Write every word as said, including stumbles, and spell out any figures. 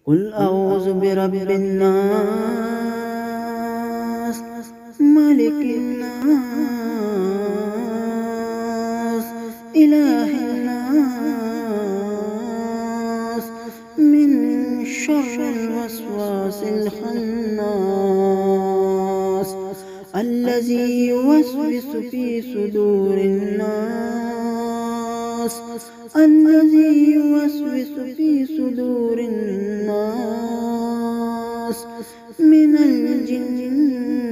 قل أعوذ برب الناس، ملك الناس، إله الناس، من شر الوسواس الخناس، الذي يوسوس في صدور الناس الذي يوسوس في صدور الناس من الجنة